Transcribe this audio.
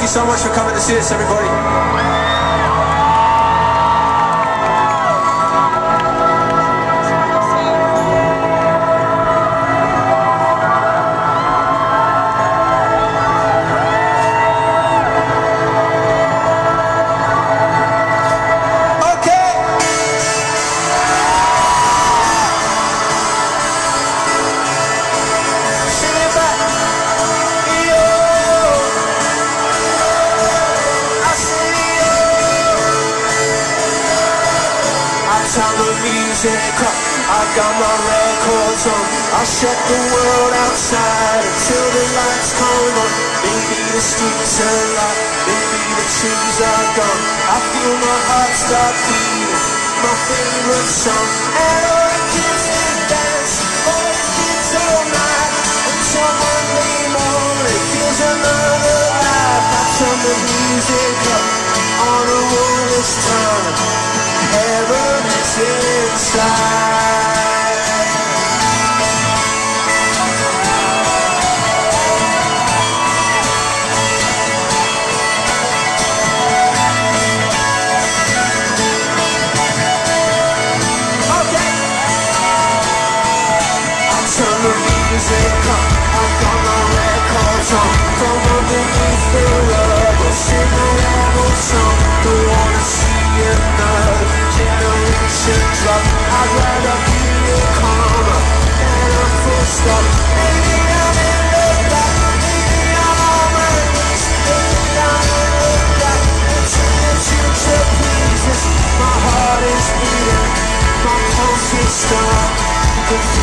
so much for coming to see us, everybody. Turn the music up, I got my records on. I'll shut the world outside until the lights come on. Maybe the streets are alive, maybe the trees are gone. I feel my heart start beating, my favorite song. And all the kids can dance, all the kids all night, until Monday morning feels another life. I turn the music up on a roll this time. Heaven is inside. Okay. I'll turn the music up, I've got my records on. From underneath the rug, I'll sing a rebel song. Don't wanna see another generation drop. I'd rather be a comma than a full stop. Maybe I'm in the black, maybe I'm on my knees, maybe I'm in the black, until the future pleases. My heart is beating, my pulse is strong.